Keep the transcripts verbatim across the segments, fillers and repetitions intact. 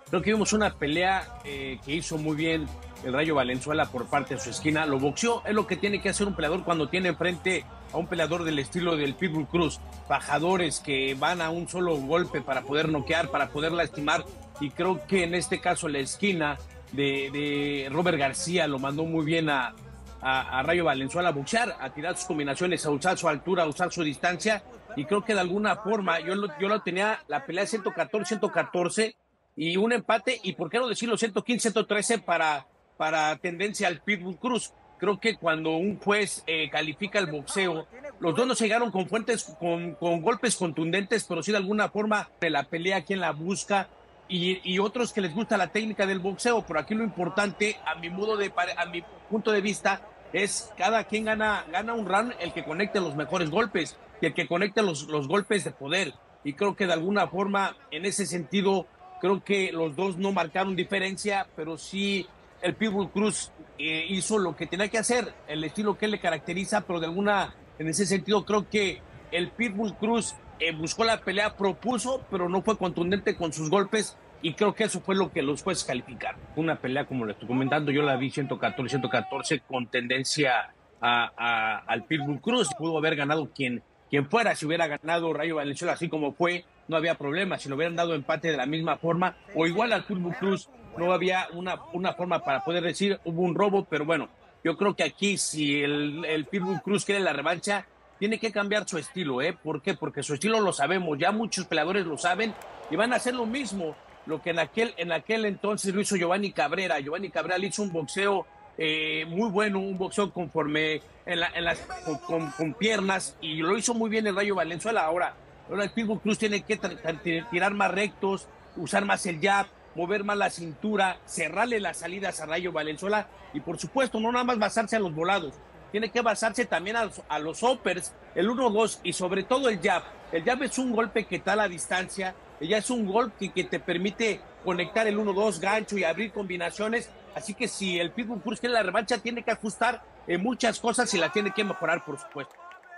Creo que vimos una pelea eh, que hizo muy bien el Rayo Valenzuela por parte de su esquina. Lo boxeó, es lo que tiene que hacer un peleador cuando tiene enfrente a un peleador del estilo del Pitbull Cruz. Fajadores que van a un solo golpe para poder noquear, para poder lastimar. Y creo que en este caso la esquina de, de Robert García lo mandó muy bien a, a, a Rayo Valenzuela a boxear, a tirar sus combinaciones, a usar su altura, a usar su distancia. Y creo que de alguna forma yo lo, yo lo tenía la pelea ciento catorce ciento catorce y un empate, y por qué no decirlo, ciento quince ciento trece para, para tendencia al Pitbull Cruz. Creo que cuando un juez eh, califica el boxeo, los dos no se llegaron con fuentes, con, con golpes contundentes, pero sí de alguna forma de la pelea quien la busca, y, y otros que les gusta la técnica del boxeo, pero aquí lo importante, a mi modo de, a mi punto de vista, es cada quien gana, gana un round el que conecte los mejores golpes, y el que conecte los, los golpes de poder. Y creo que de alguna forma, en ese sentido, creo que los dos no marcaron diferencia, pero sí el Pitbull Cruz eh, hizo lo que tenía que hacer, el estilo que le caracteriza, pero de alguna, en ese sentido, creo que el Pitbull Cruz eh, buscó la pelea, propuso, pero no fue contundente con sus golpes, y creo que eso fue lo que los jueces calificaron. Una pelea, como le estoy comentando, yo la vi ciento catorce ciento catorce con tendencia a, a, al Pitbull Cruz. Pudo haber ganado quien, quien fuera, si hubiera ganado Rayo Valenzuela así como fue, no había problema. Si lo hubieran dado empate de la misma forma, o igual al Pitbull Cruz, no había una, una forma para poder decir hubo un robo, pero bueno, yo creo que aquí si el, el Pitbull Cruz quiere la revancha, tiene que cambiar su estilo, ¿eh? ¿Por qué? Porque su estilo lo sabemos, ya muchos peleadores lo saben y van a hacer lo mismo, lo que en aquel, en aquel entonces lo hizo Giovanni Cabrera. Giovanni Cabrera hizo un boxeo eh, muy bueno, un boxeo conforme en, la, en las, con, con, con, piernas, y lo hizo muy bien el Rayo Valenzuela. Ahora, ahora el Pitbull Cruz tiene que tirar más rectos, usar más el jab, mover más la cintura, cerrarle las salidas a Rayo Valenzuela, y por supuesto no nada más basarse a los volados, tiene que basarse también a los, a los uppers, el uno dos, y sobre todo el jab. El jab es un golpe que está a la distancia, ya es un golpe que, que te permite conectar el uno dos, gancho y abrir combinaciones. Así que si el Pitbull Cruz quiere la revancha, tiene que ajustar en muchas cosas y la tiene que mejorar, por supuesto.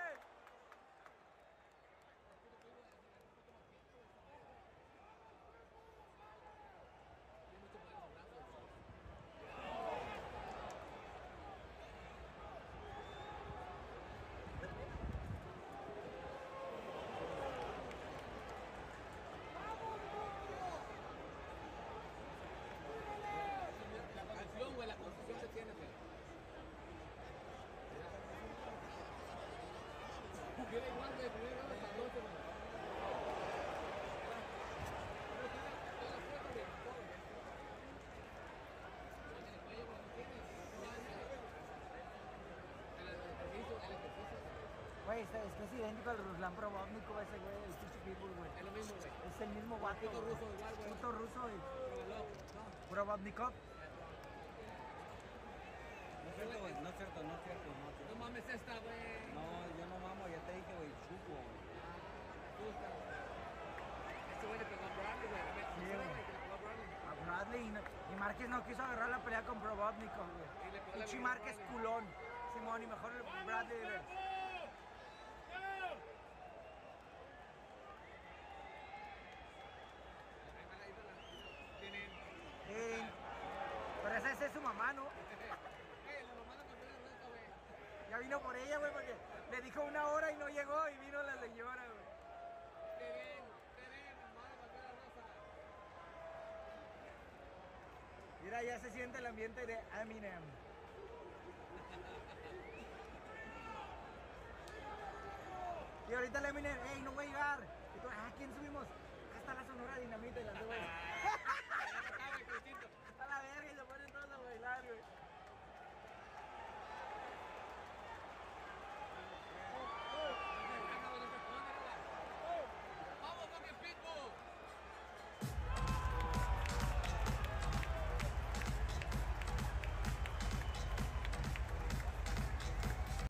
Güey, es, es que es idéntico al Ruslan Probotnikov ese güey, el pinche Pitbull, güey. Es lo mismo, güey. Es el mismo vato. Puto ruso igual, güey. Puto ruso, güey. Probotnikov. No es cierto, güey, no es cierto, no es cierto, no es cierto. No mames esta, güey. No, yo no mamo, ya te dije, güey, chupo, güey. Este güey le pegó a Bradley, güey. Sí, güey. Le pegó a Bradley. A Bradley y, no, y Márquez no quiso agarrar la pelea con Probotnikov, güey. Y le pegó la Pinche vida a Márquez Bradley. culón. Simón, y mejor el Bradley. Le... Tienen... Sí. Pero esa, esa es su mamá, ¿no? Güey, lo mandan con una renta, güey. Ya vino por ella, güey, porque le dijo una hora y no llegó y vino la señora, güey. Te ven, te ven, mamá, de la raza. Mira, ya se siente el ambiente de Eminem. Y ahorita el Eminem, hey, no voy a llegar. Y tú, ah, ¿quién subimos? Acá está la Sonora Dinamita y las dos.